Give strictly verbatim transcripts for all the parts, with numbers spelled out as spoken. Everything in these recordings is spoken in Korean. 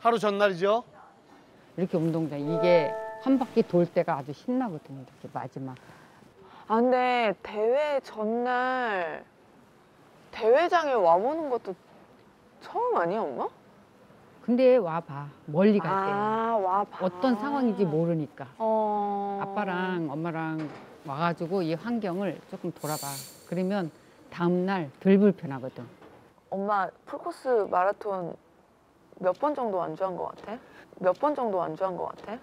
하루 전날이죠? 이렇게 운동장 이게 한 바퀴 돌 때가 아주 신나거든요. 이렇게 마지막. 아 근데 대회 전날 대회장에 와보는 것도 처음 아니야 엄마? 근데 와봐. 멀리 갈 때. 아 와봐. 어떤 상황인지 모르니까. 어... 아빠랑 엄마랑 와가지고 이 환경을 조금 돌아봐. 그러면 다음날 덜 불편하거든. 엄마 풀코스 마라톤 몇 번 정도 완주한 것 같아? 몇 번 정도 완주한 것 같아?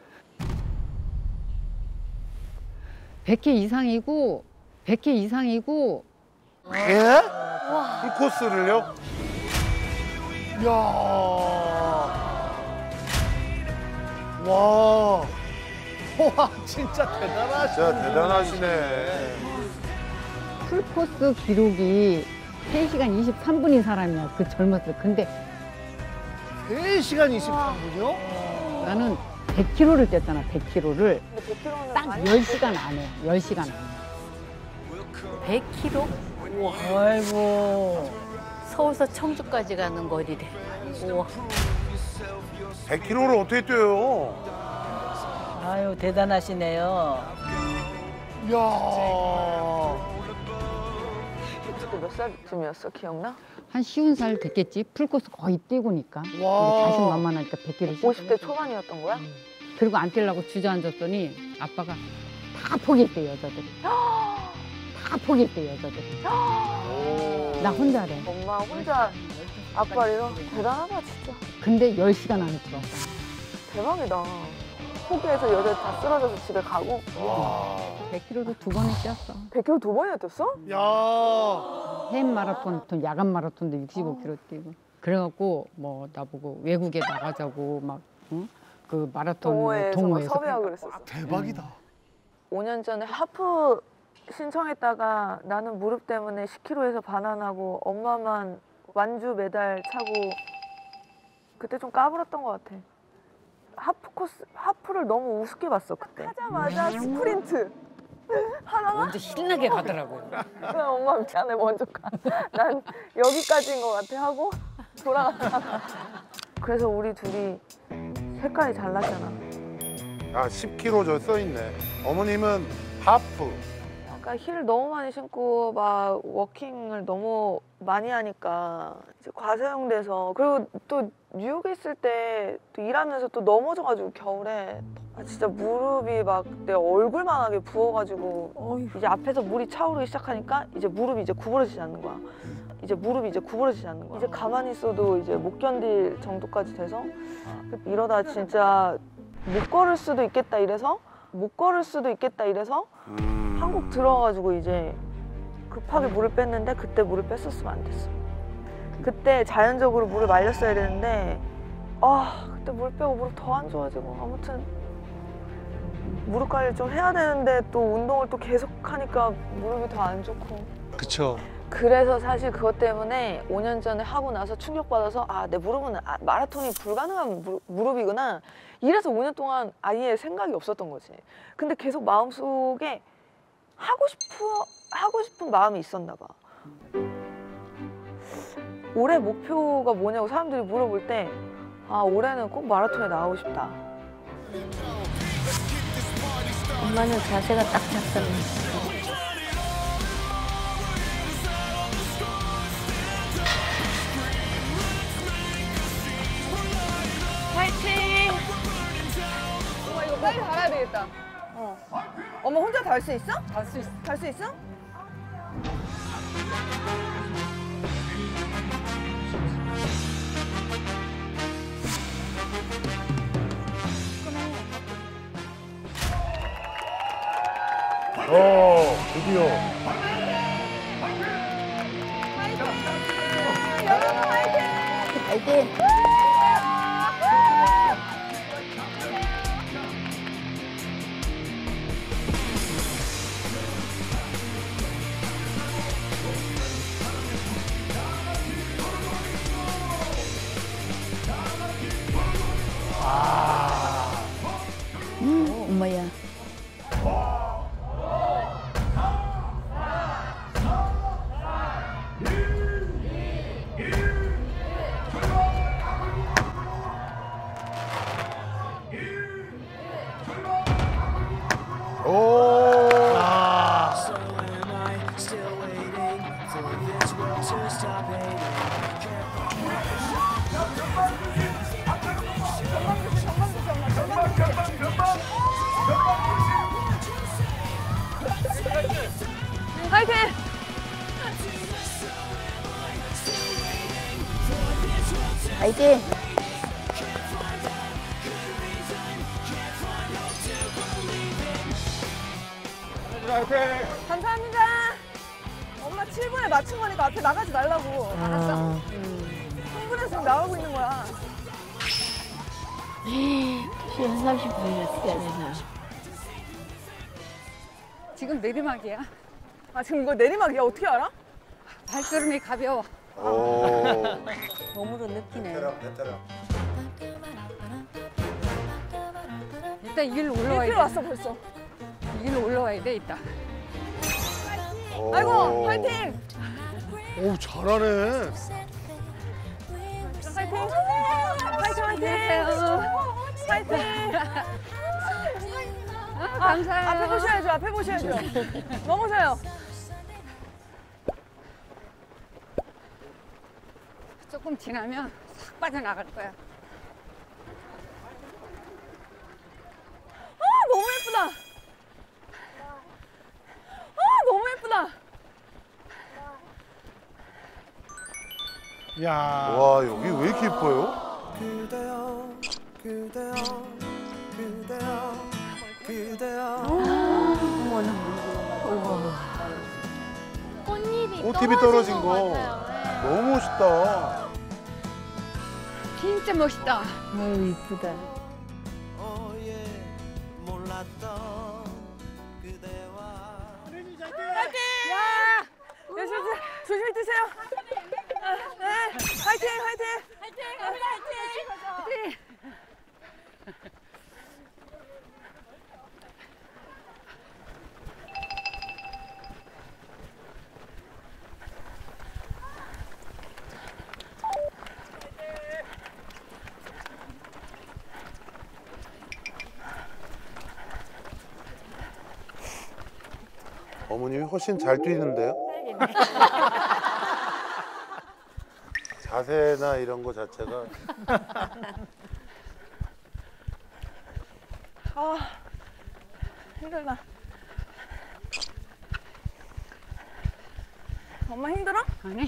백 개 이상이고 백 개 이상이고 예? 풀코스를요? 이야. 와. 와, 진짜 대단하시네. 진짜 대단하시네. 풀코스 기록이 세 시간 이십삼 분인 사람이야. 그 젊었을. 근데 세 시간 이십삼 분이요? 나는 백 킬로미터를 뛰었잖아. 백 킬로미터를. 근데 백 킬로미터는 딱 많이 열 시간 안에. 열 시간 안에. 백 킬로미터? 아이고. 서울서 청주까지 가는 거리래. 우와. 백 킬로미터를 어떻게 뛰어요? 아유, 대단하시네요. 이야. 그때 몇 살쯤이었어? 기억나? 한 쉬운 살 됐겠지. 풀코스 거의 뛰고니까. 근데 와. 자신만만하니까 백 킬로미터. 오십 대 초반이었던 거야? 그리고 안 뛰려고 주저앉았더니 아빠가 다 포기했대, 여자들이. 다 포기했대, 여자들이. 나 혼자래. 엄마 혼자 아빠래요? 대단하다 진짜. 근데 열 시간 안에 들어왔어. 대박이다. 포기해서 여자 다 쓰러져서 집에 가고. 와. 백 킬로미터도 두 번을 뛰었어. 백 킬로미터 두 번이나 뛰었어? 야. 해외 마라톤, 또 야간 마라톤도 육십오 킬로미터 뛰고. 그래갖고 뭐 나보고 외국에 나가자고 막 응? 그 마라톤 동호회에서, 동호회에서 막 섭외하고 그랬었어. 대박이다. 오 년 전에 하프 신청했다가 나는 무릎 때문에 십 킬로미터에서 반환하고 엄마만 완주 메달 차고 그때 좀 까불었던 것 같아. 하프 코스, 하프를 너무 우습게 봤어 그때. 하자마자 스프린트 하다가 먼저 신나게 가더라고. 그냥 엄마 미안해 먼저 가. 난 여기까지인 것 같아 하고 돌아갔다가. 그래서 우리 둘이 색깔이 달랐잖아. 아, 십 킬로미터 저 써있네. 어머님은 하프. 그러니까 힐 너무 많이 신고 막 워킹을 너무 많이 하니까 이제 과사용돼서 그리고 또 뉴욕에 있을 때 또 일하면서 또 넘어져가지고 겨울에 아 진짜 무릎이 막 내 얼굴만하게 부어가지고 어휴. 이제 앞에서 물이 차오르기 시작하니까 이제 무릎이 이제 구부러지지 않는 거야. 이제 무릎이 이제 구부러지지 않는 거야. 이제 가만히 있어도 이제 못 견딜 정도까지 돼서 이러다 진짜 못 걸을 수도 있겠다 이래서 못 걸을 수도 있겠다 이래서 음. 한국 들어와가지고 이제 급하게 물을 뺐는데 그때 물을 뺐었으면 안 됐어. 그때 자연적으로 물을 말렸어야 되는데 아 그때 물 빼고 무릎 더 안 좋아지고 아무튼 무릎 관리 좀 해야 되는데 또 운동을 또 계속 하니까 무릎이 더 안 좋고. 그쵸. 그래서 사실 그것 때문에 오 년 전에 하고 나서 충격받아서 아 내 무릎은 아, 마라톤이 불가능한 무릎, 무릎이구나. 이래서 오 년 동안 아예 생각이 없었던 거지. 근데 계속 마음속에 하고 싶어 하고 싶은 마음이 있었나 봐. 올해 목표가 뭐냐고 사람들이 물어볼 때 아 올해는 꼭 마라톤에 나가고 싶다. 엄마는 자세가 딱 잡혔네. 파이팅! 엄마 이거 빨리 달아야 되겠다. 어. 엄마 혼자 달 수 있어? 달 수 있어. 달 수 있어? 어, 드디어. 파이팅! 음, 엄마야. 파이팅! 감사합니다. 엄마 칠 분에 맞춘 거니까 앞에 나가지 말라고. 알았어? 흥분해서 지금 나가고 있는 거야. 시간 삼십 분이었어야 되나? 지금 내리막이야. 아 지금 이거 내리막이야? 어떻게 알아? 발걸음이 가벼워. 오. 몸으로 느끼네. 일단 이 길로 일 올라와야 킬로 돼. 왔어 벌써. 이 길로 올라와야 돼, 이따. 오. 아이고 파이팅! 오, 잘하네. 파이팅! 파이팅 파이팅! 파이팅! 아, 감사해요. 앞에 보셔야죠. 앞에 보셔야죠. 넘어져요. 조금 지나면 싹 빠져나갈 거야. 아 너무 예쁘다. 아 너무 예쁘다. 야. 와 여기 왜 이렇게 이뻐요? 그대여 그대여 그대여 그대여 꽃잎이 꽃잎이 떨어진 거 너무 멋있다. 진짜 멋있다. 아유 이쁘다. 어예 몰랐던 그대와 야! 네, 조심, 조심히 뛰세요. 아, 네. 파이팅, 파이팅. 파이팅, 파이팅. 어머님이 훨씬 잘 뛰는데요? 자세나 이런 거 자체가 아, 힘들다. 엄마 힘들어? 아니,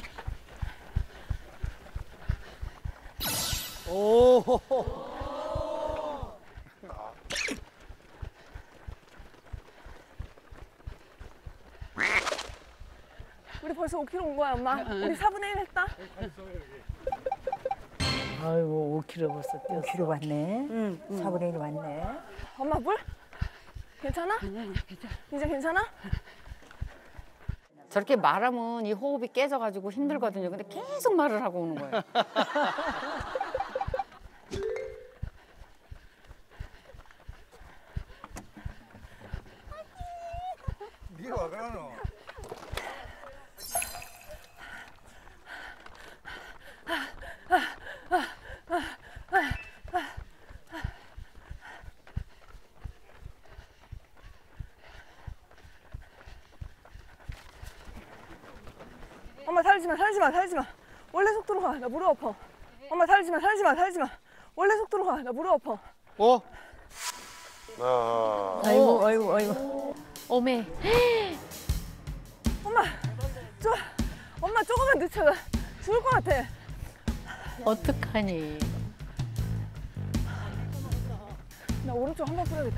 오. 우리 벌써 오 킬로미터 온 거야, 엄마. 우리 사분의 일 했다. 아이고 오 킬로미터 벌써 뛰었어. 오 킬로미터 왔네. 응, 응. 사분의 일 왔네. 엄마 물? 괜찮아? 이제 괜찮아? 저렇게 말하면 이 호흡이 깨져가지고 힘들거든요. 근데 계속 말을 하고 오는 거예요. 네가 왜 그러노? 엄마 살지 마, 살지 마, 살지 마. 원래 속도로 가. 나 무릎 아파. 엄마 살지 마, 살지 마, 살지 마. 원래 속도로 가. 나 무릎 아파. 어? 아, 아이고 아이고 아이고. 어메. 엄마, 저, 엄마 조금만 늦춰. 나 죽을 것 같아. 어떡하니? 나 오른쪽 한 번 뿌려야겠다.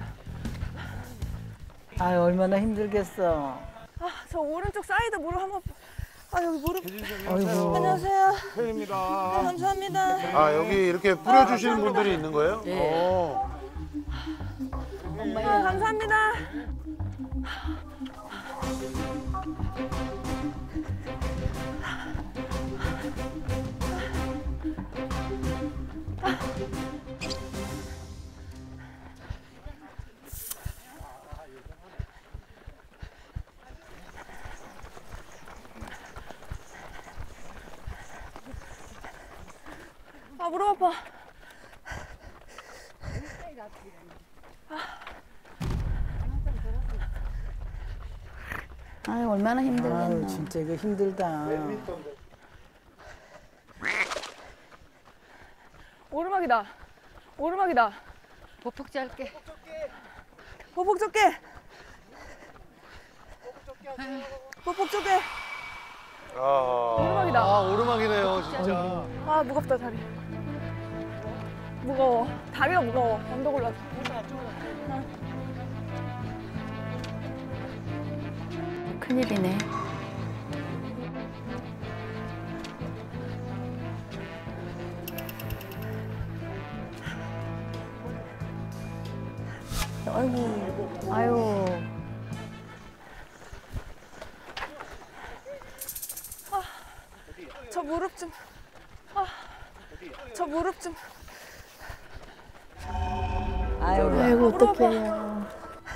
아유 얼마나 힘들겠어. 아, 저 오른쪽 사이드 무릎 한 번. 아, 여기 무릎. 아이고. 안녕하세요. 팬입니다. 네, 감사합니다. 아 여기 이렇게 뿌려주시는 분들이 있는 거예요? 네. 어. 아, 감사합니다. 아, 무릎 아파. 아유 얼마나 아유 힘들겠나. 진짜 이거 힘들다. 오르막이다. 오르막이다. 보폭 짧게. 보폭 좁게. 보폭 좁게. 아. 오르막이다. 아, 오르막이네요, 진짜. 아, 무겁다, 다리. 무거워. 다리가 무거워. 언덕 올라서. 큰일이네. 아이고, 아유. 저 무릎 좀. 아, 저 무릎 좀. 아이고, 아이고 어떡해요.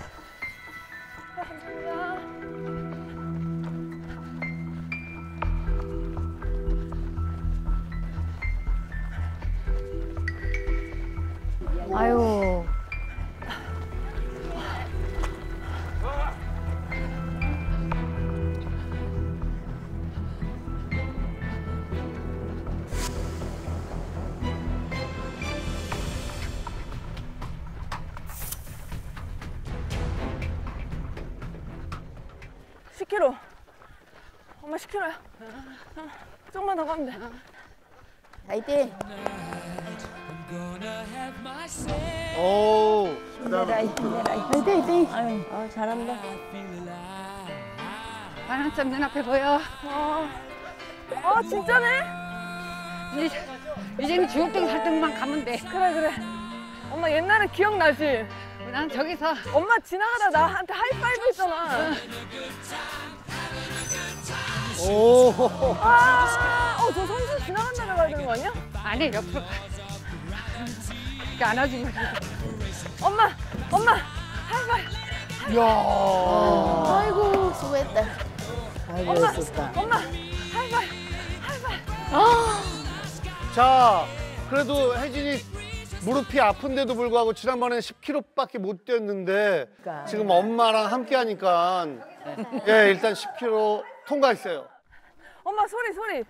아유. 십 킬로미터. 엄마 십 킬로미터야. 어, 조금만 더 가면 돼. 화이팅. 오. 힘내라 힘내라 화이팅 화이팅. 아유 아, 잘한다. 바람잡 눈앞에 보여. 아, 아 진짜네? 이제, 이제는 주옥동 살등만 가면 돼. 그래 그래. 엄마 옛날에 기억나지? 난 저기서 엄마 지나가다 나한테 하이파이브 했잖아. 오. 아, 어, 저 선수 지나간다고 가야 되는 거 아니야? 안에 옆으로 가. 이렇게 안아주고. 엄마, 엄마, 하이파이브. 야. 아이고 수고했다. 아이고 엄마, 했었다. 엄마, 하이파이브, 하이파이브. 자, 그래도 혜진이 무릎이 아픈데도 불구하고 지난번에 십 킬로미터밖에 못 뛰었는데 그러니까. 지금 엄마랑 함께 하니까 예, 일단 십 킬로미터 통과했어요. 엄마 소리 소리.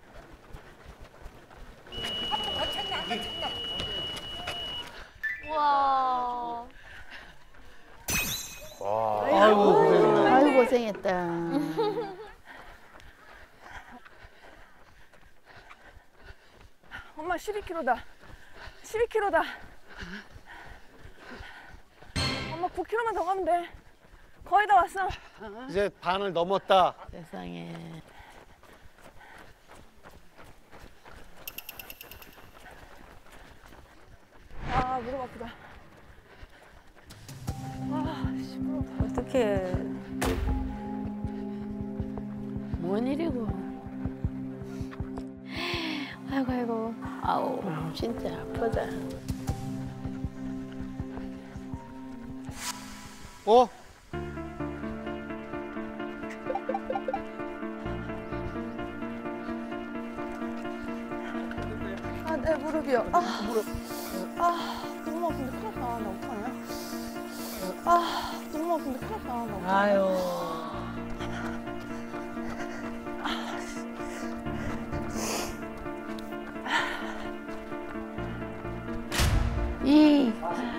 와. 아이고, 고생했네. 아이고 고생했다. 엄마 십이 킬로미터다. 십이 킬로미터다. 엄마 구 킬로미터만 더 가면 돼. 거의 다 왔어. 이제 반을 넘었다. 세상에. 아 무릎 아프다. 아 씨, 무릎 아파. 어떡해. 뭔 일이고. 아이고, 아이고. 아우. 진짜 아프다. 어? 아, 내 무릎이요. 아, 무릎. 아, 너무 아픈데 큰일 났다. 나 어떡하냐? 아, 너무 아픈데 큰일 났다. 나 어떡하냐? 아유. 이.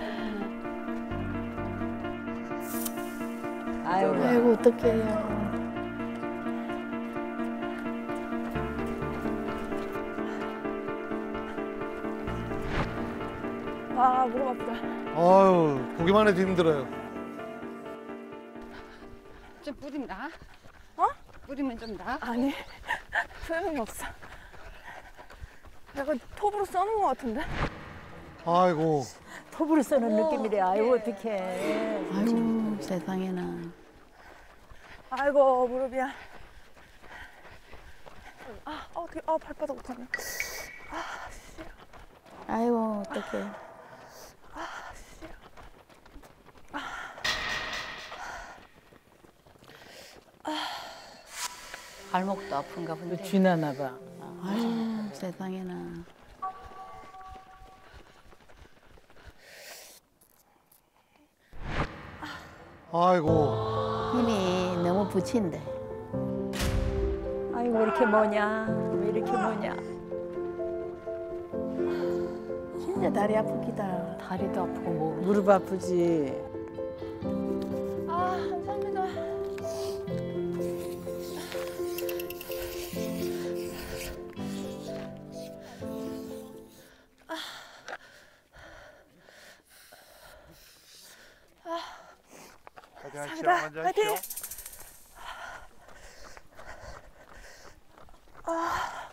아이고 아이고 어떡해요. 아, 무릎 아프다. 아유, 보기만 해도 힘들어요. 좀 뿌리면 나? 어? 뿌리면 좀 나? 아니, 소용이 없어. 약간 톱으로 써는 것 같은데? 아이고. 톱으로 쓰는 느낌이래. 아이고 어떡해. 아이고 세상에나. 아이고, 무릎이야. 아, 어떻게, 아, 발바닥 어떡하냐. 아, 씨. 아이고 어떡해. 발목도 아픈가 본데. 쥐나나 봐. 아유 세상에나. 아이고. 힘이 너무 붙인데. 아이고 왜 이렇게 뭐냐 왜 이렇게 뭐냐. 진짜 다리 아프기다. 다리도 아프고 뭐. 무릎 아프지. 아, 감사합니다. 감사합니다. 파이팅! 아,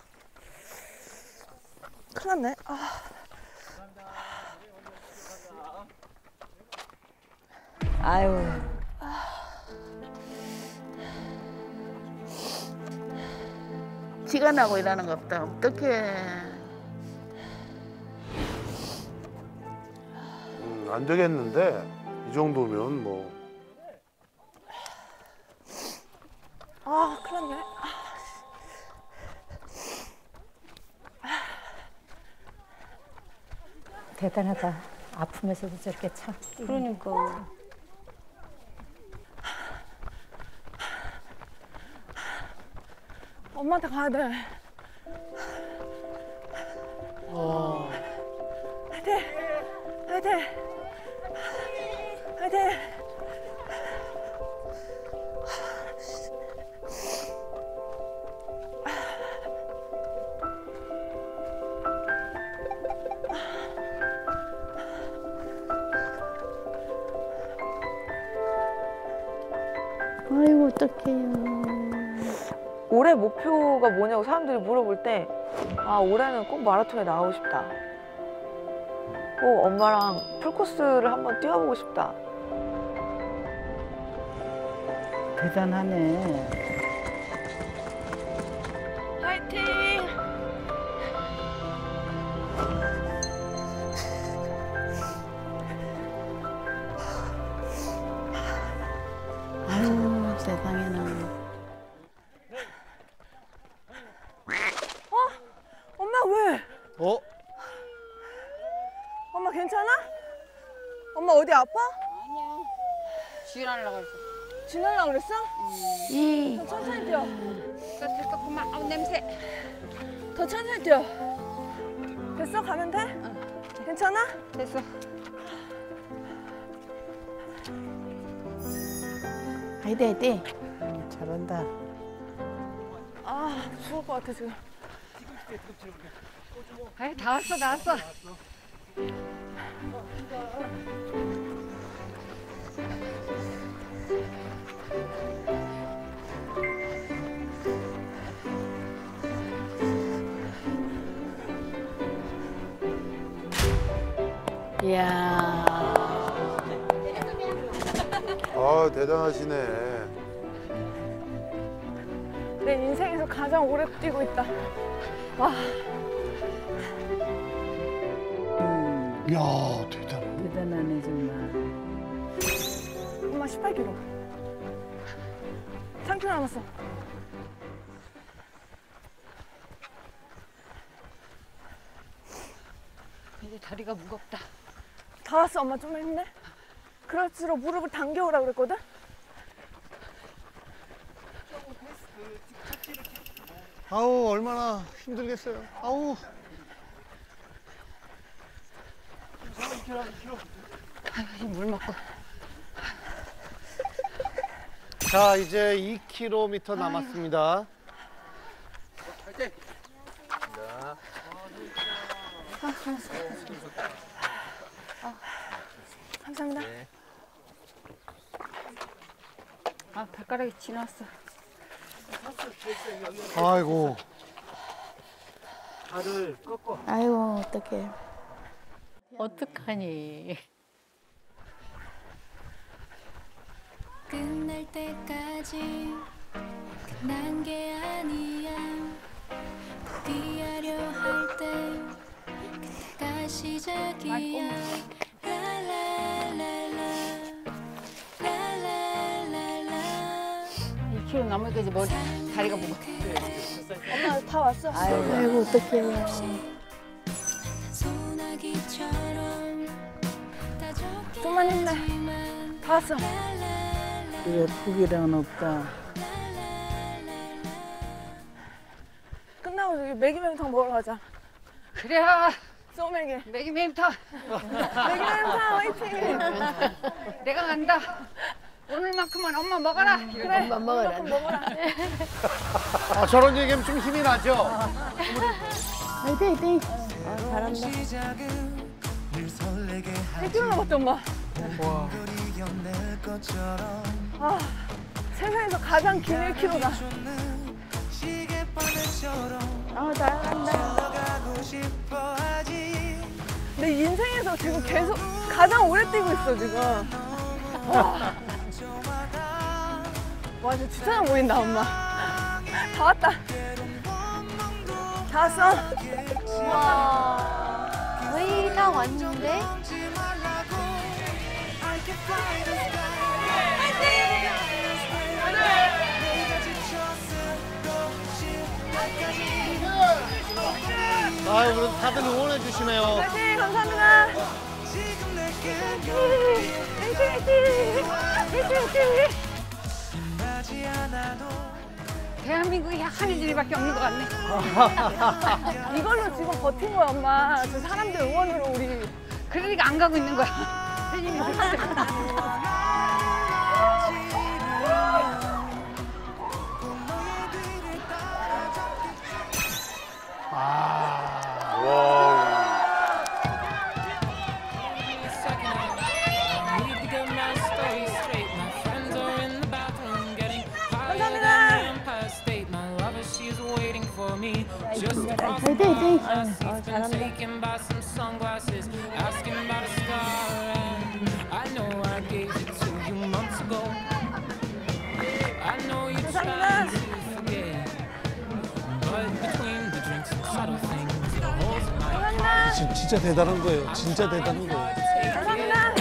큰일 났네. 아. 아유. 티가 나고 일하는 거 없다. 어떡해. 음, 안 되겠는데 이 정도면 뭐. 아, 큰일 났네. 대단하다. 아프면서도 저렇게 참. 그러니까. 엄마한테 가야 돼. 어. 화이팅! 화이팅! 화이팅! 아이고 어떡해요. 올해 목표가 뭐냐고 사람들이 물어볼 때, 아, 올해는 꼭 마라톤에 나오고 싶다. 꼭 엄마랑 풀코스를 한번 뛰어보고 싶다. 대단하네. 화이팅! 아유 세상에나. 엄마 왜? 어? 엄마 괜찮아? 엄마 어디 아파? 지랄하려고 했어. 지나려고 그랬어? 이. 더 천천히 뛰어. 됐어 그만. 아우 냄새. 더 천천히 뛰어. 됐어? 가면 돼? 괜찮아? 됐어. 화이팅 화이팅. 잘한다. 아, 죽을 것 같아 지금. 아이 다 왔어 다 왔어. 이야. 아 대단하시네. 내 인생에서 가장 오래 뛰고 있다. 와. 이야, 대단해. 대단하네 정말. 엄마 십팔 킬로미터. 삼 킬로미터 남았어. 이제 다리가 무겁다. 다 왔어. 엄마 좀만 힘내. 그럴수록 무릎을 당겨오라 그랬거든? 아우, 얼마나 힘들겠어요. 아우. 아유 물 먹고. 자, 이제 이 킬로미터 남았습니다. 감사합니다. 아 발가락이 지났어. 아이고. 아이고 어떡해. 어떡하니. 끝날 때까지 끝난 게 아니야. 포기하려 할 때 그때가 시작이야. 라라라라 라라라라. 이 킬로미터 남으니까 이제 머리 다리가 무거워. 엄마 다 왔어. 아이고, 아이고 어떡해. 소나기처럼 좀만 힘내. 다 왔어. 그래 포기랑은 없다. 끝나고 여기 매기매운탕 먹으러 가자. 그래. 소맥이. 매기매운탕. 매기매운탕 화이팅. 내가 간다. 오늘만큼은 엄마 먹어라. 그래. 엄마 먹어라. 먹어라. 아, 저런 얘기하면 좀 힘이 나죠? 화이팅 화이팅. 시작은 늘 설레게 일 킬로미터 남았대 엄마. 와. 뛰어낼 것처럼 아, 세상에서 가장 긴 일 킬로미터다. 시계바늘처럼 아, 날아간다. 가고 싶어 하지. 내 인생에서 지금 계속 가장 오래 뛰고 있어, 지금. 와, 와 진짜 추천한 보인다, 엄마. 다 왔다. 다 왔어. 와, 거의 다 왔는데? 아유, 그럼 다들 응원해 주시네요. 화이팅! 감사합니다. 대한민국에 한이들이밖에 없는 것 같네. 이걸로 지금 버틴 거야, 엄마. 저 사람들 응원으로 우리. 그러니까 안 가고 있는 거야. 혜진이 진- 진짜 대단한 거예요. 진짜 대단한 거예요. 감사합니다.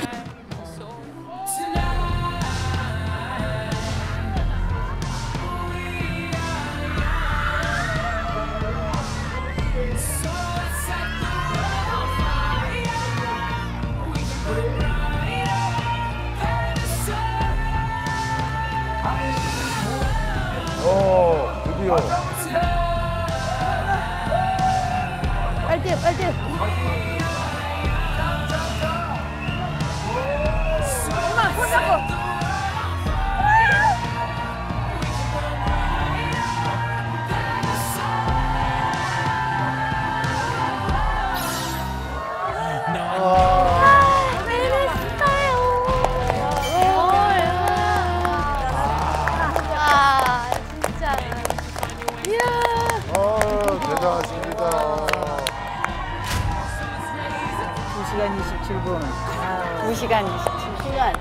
오, 드디어. 빨리 뛰어, 빨리 뛰어. 엄마, 손 잡고. 아, 진짜. 아, 대단하십니다. 두 시간 이십칠 분. 두 시간 이십칠 시간.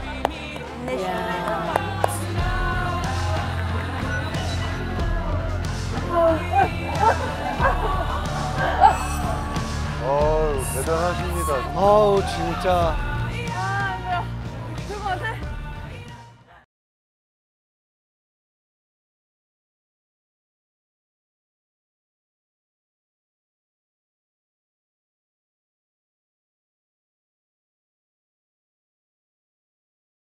어우, 대단하십니다. 아우, 진짜.